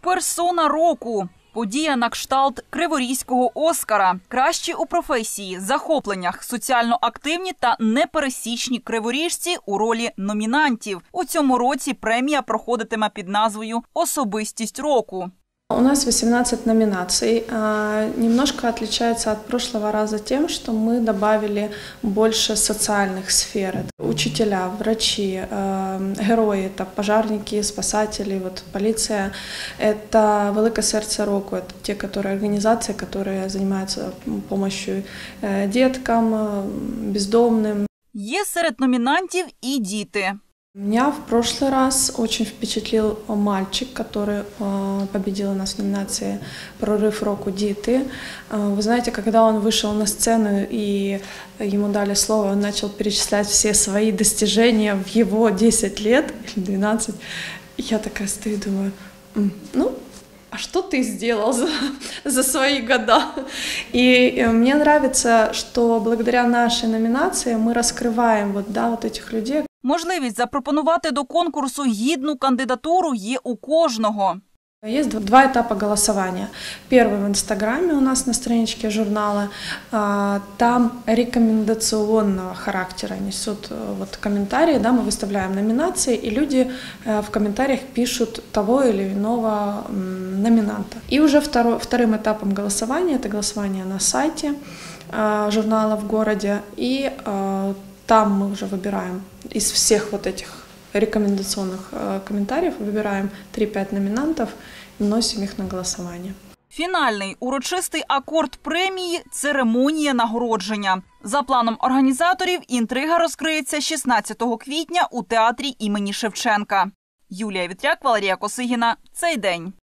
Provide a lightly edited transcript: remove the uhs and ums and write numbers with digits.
Персона року. Подія на кшталт Криворізького Оскара. Кращі у професії, захопленнях, соціально активні та непересічні криворіжці у ролі номінантів. У цьому році премія проходитиме під назвою «Особистість року». У нас 18 номинаций. Немножко отличается от прошлого раза тем, что мы добавили больше социальных сфер. Это учителя, врачи, герои, это пожарники, спасатели, полиция. Это «Велике серце року», это те организации, которые занимаются помощью деткам, бездомным. Є серед номінантів і діти. Меня в прошлый раз очень впечатлил мальчик, который победил у нас в номинации «Прорыв року Діти». Вы знаете, когда он вышел на сцену и ему дали слово, он начал перечислять все свои достижения в его 10 лет, или 12. Я такая стою и думаю, а что ты сделал за свои года? И мне нравится, что благодаря нашей номинации мы раскрываем этих людей. Можливість запропонувати до конкурсу гідну кандидатуру є у кожного. Есть два этапа голосования. Первый в Инстаграме у нас на страничке журнала. Там рекомендационного характера несут комментарии. Да, мы выставляем номинации, и люди в комментариях пишут того или иного номинанта. И уже вторым этапом голосования, это голосование на сайте журнала в городе. И там мы уже выбираем из всех этих рекомендационных комментариев, выбираем 3-5 номинантов и вносим их на голосование. Фінальний урочистий акорд премії – церемонія нагородження. За планом організаторів, інтрига розкриється 16 квітня у театрі імені Шевченка. Юлія Вітряк, Валерія Косигіна. Цей день.